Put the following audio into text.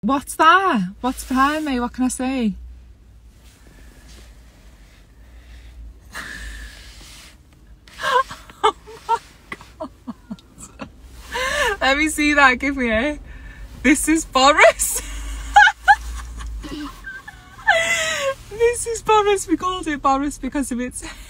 What's that? What's behind me? What can I see? Oh my God. Let me see that. Give me it. This is Boris. This is Boris. We called it Boris because of its